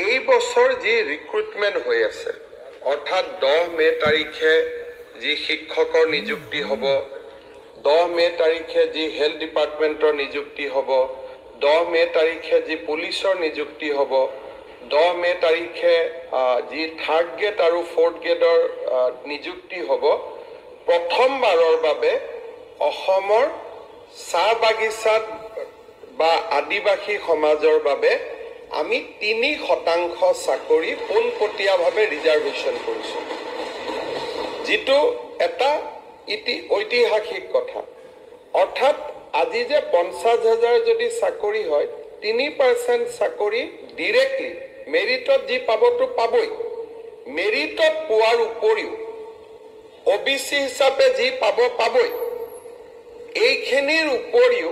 এই বছৰ যি ৰিক্ৰুটমেণ্ট হৈ আছে অৰ্থাৎ 10 মে তাৰিখে যি শিক্ষকৰ নিযুক্তি হ'ব 10 মে তাৰিখে যি হেলথ ডিপাৰ্টমেণ্টৰ নিযুক্তি হ'ব 10 মে তাৰিখে যি পুলিচৰ নিযুক্তি হ'ব 10 মে তাৰিখে যি থাৰ্ড গ্ৰেড আৰু ফৰ্থ গ্ৰেডৰ নিযুক্তি হ'ব প্ৰথমবাৰৰ বাবে অসমৰ চাহ বাগিচাত বা আদিবাসী সমাজৰ বাবে আমি 3% চাকৰি পোনপটীয়াভাৱে ৰিজাৰ্ভেশ্যন কৰিছোঁ যেটো এটা ঐতিহাসিক কথা অৰ্থাৎ আজি যে 50,000 যদি চাকৰি হয় 3% চাকৰি ডাইৰেক্টলি মেৰিটত যি পাবতো পাবই মেৰিটত পোৱাৰ উপৰিও ওবিসি হিচাপে যি পাবই এইখিনিৰ উপৰিও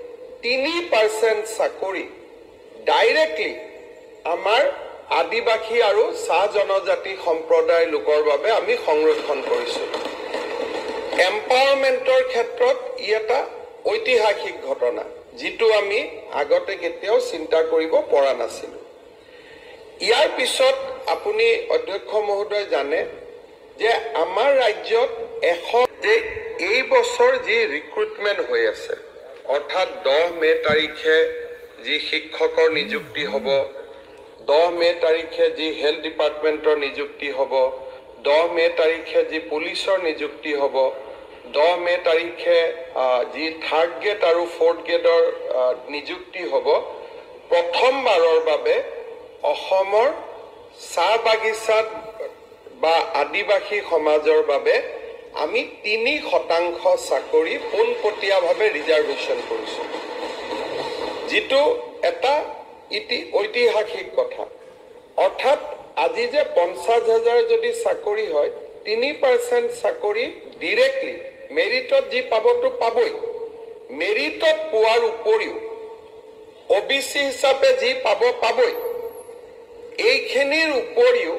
3% চাকৰি ডাইৰেক্টলি আমাৰ আদিবাসী আৰু চাহ জনজাতি সম্প্ৰদায়ৰ লোকৰ বাবে আমি সংৰক্ষণ কৰিছো এম্পাৱাৰমেণ্টৰ ক্ষেত্ৰত ই এটা ঐতিহাসিক ঘটনা যেটো আমি আগতে কেতিয়াও চিন্তা কৰিব পৰা নাছিল ইয়াৰ পিছত আপুনি অধ্যক্ষ মহোদয় জানে যে আমাৰ ৰাজ্যত যে এই বছৰ যি ৰিক্ৰুটমেণ্ট হৈ আছে অৰ্থাৎ 10 মে তাৰিখে যি শিক্ষকৰ নিযুক্তি হ'ব 10 মে তাৰিখে যি হেলথ ডিপাৰ্টমেণ্টৰ নিযুক্তি হ'ব 10 মে তাৰিখে যি পুলিচৰ নিযুক্তি হ'ব 10 মে তাৰিখে যি থাৰ্ড গ্ৰেড আৰু ফৰ্থ গ্ৰেডৰ নিযুক্তি হ'ব প্ৰথমবাৰৰ বাবে অসমৰ চাহ বাগিচাত বা আদিবাসী সমাজৰ বাবে আমি 3% চাকৰি পোনপটীয়াভাৱে ৰিজাৰ্ভেশ্যন কৰিছোঁ যেটো এটা ঐতিহাসিক কথা অৰ্থাৎ আজি যে 50,000 যদি চাকৰি হয় 3% চাকৰি ডাইৰেক্টলি মেৰিটত যি পাবতো পাবই মেৰিটত পোৱাৰ উপৰিও ওবিসি হিচাপে যি পাবই এইখিনিৰ উপৰিও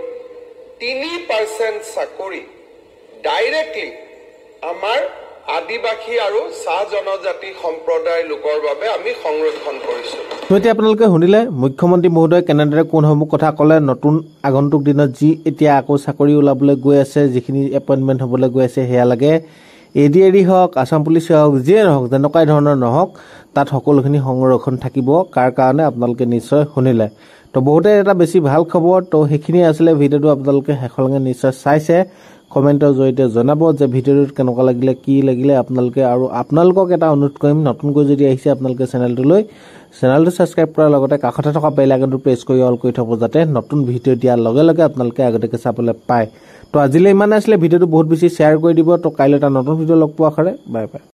3% চাকৰি ডাইৰেক্টলি আমাৰ আদিবাসী আৰু চাহ জনজাতি সম্প্ৰদায়ৰ লোকৰ বাবে আমি সংৰক্ষণ কৰিছো এতিয়া আপোনালোকে শুনিলে মুখ্যমন্ত্ৰী মহোদয় কেনেদৰে কোনসমূহ কথা ক'লে নতুন আগন্তুক দিনত যি এতিয়া আকৌ চাকৰি ওলাবলৈ গৈ আছে যিখিনি এপইণ্টমেণ্ট হ'বলৈ গৈ আছে হেয়া লাগে এডিআৰই হওক আসাম পুলিচ হওক যিয়ে নহওক যেনেকুৱা ধৰণৰ নহওক তাত সকলোখিনি সংৰক্ষণ থাকিব কাৰ কাৰণে আপোনালোকে নিশ্চয় শুনিলে তো বহুতে এটা বেছি ভাল খবৰ তো সেইখিনি আছিলে ভিডিঅ'টো আপোনালোকে শেষলৈকে নিশ্চয় চাইছে কমেন্টৰ জৰিয়তে জনাব যে ভিডিঅ'টো কেনেকুৱা লাগিলে কি লাগিলে আপোনালোকে আৰু আপোনালোকক এটা অনুৰোধ কৰিম নতুনকৈ যদি আহিছে আপোনালোকে চেনেলটো সাবস্ক্ৰাইব কৰাৰ লগতে কাষতে থকা বেল আইকনটো প্ৰেছ কৰি অল কৰি থব যাতে নতুন ভিডিঅ' দিয়াৰ লগে লগে আপোনালোকে আগতে চাবলৈ পায় তো আজিলৈ ইমান আছিলে ভিডিঅ'টো বহুত বেছি শ্বেয়াৰ কৰি দিব তো কাইলৈ এটা নতুন ভিডিঅ' লগ পোৱা আখৰে বাই বাই